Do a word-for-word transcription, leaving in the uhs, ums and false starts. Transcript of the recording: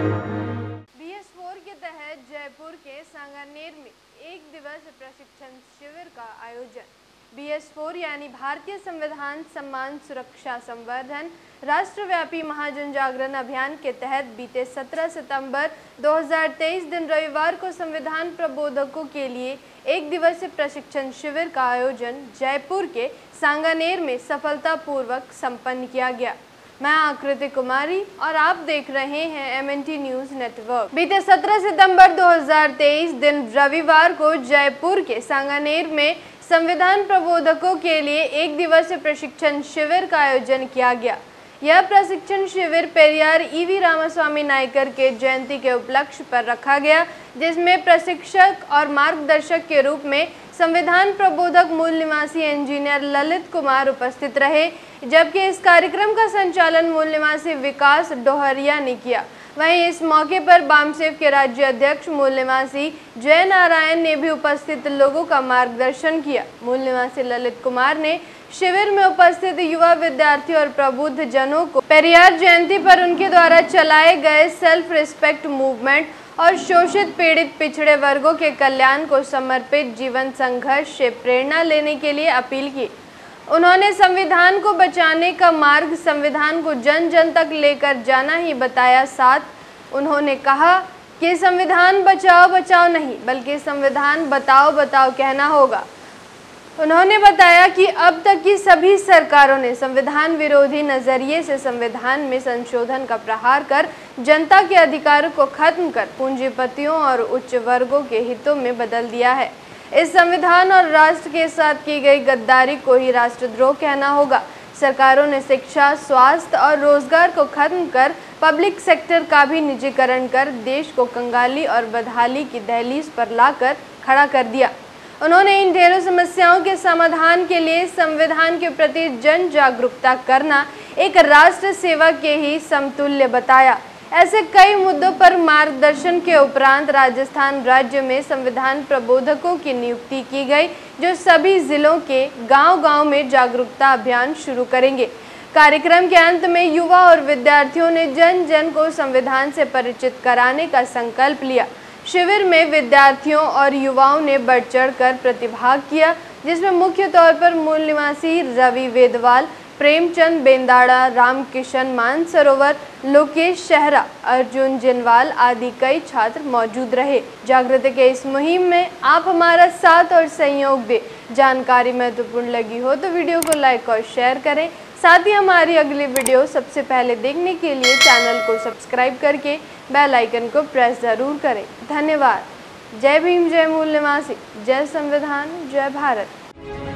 B S four के तहत जयपुर के सांगानेर में एक दिवसीय प्रशिक्षण शिविर का आयोजन। बी एस फोर यानी भारतीय संविधान सम्मान सुरक्षा संवर्धन राष्ट्रव्यापी महाजन जागरण अभियान के तहत बीते सत्रह सितंबर दो हज़ार तेईस दिन रविवार को संविधान प्रबोधकों के लिए एक दिवसीय प्रशिक्षण शिविर का आयोजन जयपुर के सांगानेर में सफलतापूर्वक संपन्न किया गया। मैं आकृति कुमारी और आप देख रहे हैं M N T news network. बीते सत्रह सितंबर दो हज़ार तेईस दिन रविवार को जयपुर के सांगानेर में संविधान प्रबोधकों के लिए एक दिवसीय प्रशिक्षण शिविर का आयोजन किया गया। यह प्रशिक्षण शिविर पेरियार ई वी रामास्वामी नायकर के जयंती के उपलक्ष्य पर रखा गया, जिसमें प्रशिक्षक और मार्गदर्शक के रूप में संविधान प्रबोधक मूल निवासी इंजीनियर ललित कुमार उपस्थित रहे, जबकि इस कार्यक्रम का संचालन मूल निवासी विकास डोहरिया ने किया। वहीं इस मौके पर बामसेफ के राज्य अध्यक्ष मूल निवासी जय नारायण ने भी उपस्थित लोगों का मार्गदर्शन किया। मूल निवासी ललित कुमार ने शिविर में उपस्थित युवा विद्यार्थी और प्रबुद्ध जनों को पेरियार जयंती पर उनके द्वारा चलाए गए सेल्फ रिस्पेक्ट मूवमेंट और शोषित पीड़ित पिछड़े वर्गों के कल्याण को समर्पित जीवन संघर्ष से प्रेरणा लेने के लिए अपील की। उन्होंने संविधान को बचाने का मार्ग संविधान को जन जन तक लेकर जाना ही बताया। साथ उन्होंने कहा कि संविधान बचाओ बचाओ नहीं बल्कि संविधान बताओ बताओ कहना होगा। उन्होंने बताया कि अब तक की सभी सरकारों ने संविधान विरोधी नजरिए से संविधान में संशोधन का प्रहार कर जनता के अधिकारों को खत्म कर पूंजीपतियों और उच्च वर्गों के हितों में बदल दिया है। इस संविधान और राष्ट्र के साथ की गई गद्दारी को ही राष्ट्रद्रोह कहना होगा। सरकारों ने शिक्षा, स्वास्थ्य और रोजगार को खत्म कर पब्लिक सेक्टर का भी निजीकरण कर देश को कंगाली और बदहाली की दहलीज पर लाकर खड़ा कर दिया। उन्होंने इन ढेरों समस्याओं के समाधान के लिए संविधान के प्रति जन जागरूकता करना एक राष्ट्र सेवा के ही समतुल्य बताया। ऐसे कई मुद्दों पर मार्गदर्शन के उपरांत राजस्थान राज्य में संविधान प्रबोधकों की नियुक्ति की गई, जो सभी जिलों के गांव-गांव में जागरूकता अभियान शुरू करेंगे। कार्यक्रम के अंत में युवा और विद्यार्थियों ने जन जन को संविधान से परिचित कराने का संकल्प लिया। शिविर में विद्यार्थियों और युवाओं ने बढ़ चढ़ कर प्रतिभाग किया, जिसमें मुख्य तौर पर मूल निवासी रवि वेदवाल, प्रेमचंद बेंदाड़ा, रामकिशन मानसरोवर, लोकेश शहरा, अर्जुन जिनवाल आदि कई छात्र मौजूद रहे। जागृति के इस मुहिम में आप हमारा साथ और सहयोग दें। जानकारी महत्वपूर्ण लगी हो तो वीडियो को लाइक और शेयर करें। साथ ही हमारी अगली वीडियो सबसे पहले देखने के लिए चैनल को सब्सक्राइब करके बेल आइकन को प्रेस जरूर करें। धन्यवाद। जय भीम, जय मूल निवासी, जय संविधान, जय भारत।